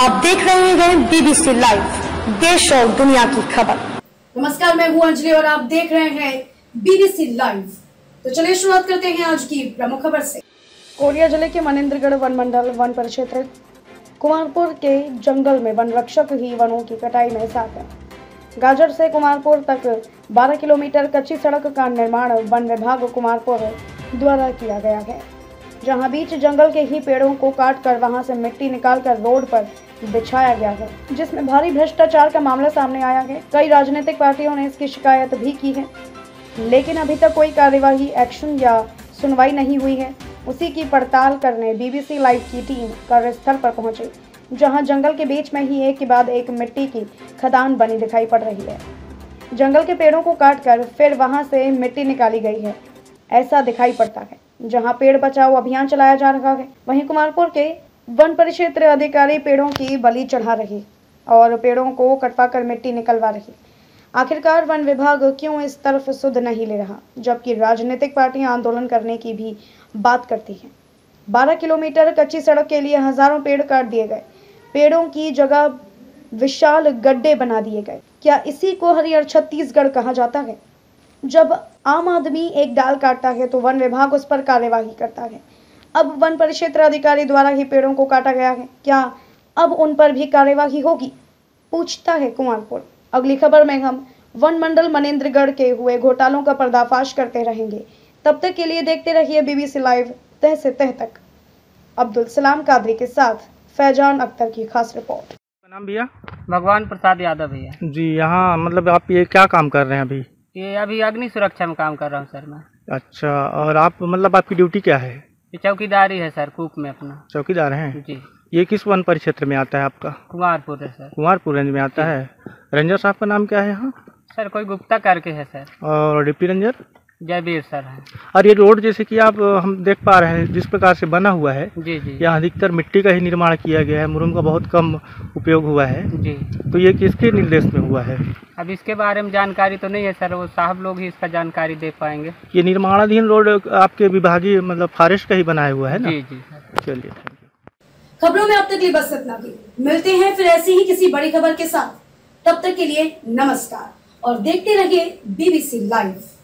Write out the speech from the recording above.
आप देख रहे हैं बीबीसी लाइव, देश और दुनिया की खबर। नमस्कार, मैं हूं अंजलि और आप देख रहे हैं बीबीसी लाइव। तो चलिए शुरुआत करते हैं आज की प्रमुख खबर से। कोरिया जिले के मनेंद्रगढ़ वन मंडल वन परिक्षेत्र कुमारपुर के जंगल में वन रक्षक ही वनों की कटाई में साथ है। गाजर से कुमारपुर तक 12 किलोमीटर कच्ची सड़क का निर्माण वन विभाग कुमारपुर द्वारा किया गया है, जहां बीच जंगल के ही पेड़ों को काटकर वहां से मिट्टी निकालकर रोड पर बिछाया गया है, जिसमें भारी भ्रष्टाचार का मामला सामने आया है। कई राजनीतिक पार्टियों ने इसकी शिकायत भी की है, लेकिन अभी तक कोई कार्यवाही, एक्शन या सुनवाई नहीं हुई है। उसी की पड़ताल करने बीबीसी लाइव की टीम कार्यस्थल पर पहुंची, जहां जंगल के बीच में ही एक के बाद एक मिट्टी की खदान बनी दिखाई पड़ रही है। जंगल के पेड़ों को काटकर फिर वहां से मिट्टी निकाली गई है, ऐसा दिखाई पड़ता है। जहां पेड़ बचाओ अभियान चलाया जा रहा है, वहीं कुमारपुर के वन परिक्षेत्र अधिकारी पेड़ों की बलि चढ़ा रही और पेड़ों को कटवाकर मिट्टी निकलवा रही। आखिरकार वन विभाग क्यों इस तरफ सुध नहीं ले रहा, जबकि राजनीतिक पार्टियां आंदोलन करने की भी बात करती हैं। 12 किलोमीटर कच्ची सड़क के लिए हजारों पेड़ काट दिए गए, पेड़ों की जगह विशाल गड्ढे बना दिए गए। क्या इसी को हरियर छत्तीसगढ़ कहा जाता है? जब आम आदमी एक डाल काटता है तो वन विभाग उस पर कार्यवाही करता है। अब वन परिक्षेत्र अधिकारी द्वारा ही पेड़ों को काटा गया है, क्या अब उन पर भी कार्यवाही होगी, पूछता है कुमारपुर। अगली खबर में हम वन मंडल मनेंद्रगढ़ के हुए घोटालों का पर्दाफाश करते रहेंगे। तब तक के लिए देखते रहिए बीबीसी लाइव, तह से तह तक। अब्दुल सलाम कादरी के साथ फैजान अख्तर की खास रिपोर्ट। नाम भैया? भगवान प्रसाद यादव भैया जी। यहाँ मतलब आप ये क्या काम कर रहे हैं अभी? ये अभी अग्नि सुरक्षा में काम कर रहा हूँ सर मैं। अच्छा, और आप मतलब आपकी ड्यूटी क्या है? ये चौकीदारी है सर, कूप में अपना चौकीदार हैं जी। ये किस वन परिक्षेत्र में आता है आपका? कुमारपुर है सर। कुमारपुर रेंज में आता है। रेंजर साहब का नाम क्या है यहाँ? सर कोई गुप्ता करके है सर। और डिप्टी रेंजर? जयवीर सर है। और ये रोड जैसे कि आप हम देख पा रहे हैं जिस प्रकार से बना हुआ है, जी जी, यहाँ अधिकतर मिट्टी का ही निर्माण किया गया है, मुरम का बहुत कम उपयोग हुआ है जी। तो ये किसके निर्देश में हुआ है? अब इसके बारे में जानकारी तो नहीं है सर, वो साहब लोग ही इसका जानकारी दे पाएंगे। ये निर्माणाधीन रोड आपके विभागीय मतलब फॉरेस्ट का ही बनाया हुआ है ना? जी जी सर। चलिए, थैंक यू। खबरों में अब तक लिए बस इतना ही। मिलते हैं फिर ऐसी ही किसी बड़ी खबर के साथ। तब तक के लिए नमस्कार और देखते रहिए बीबीसी लाइव।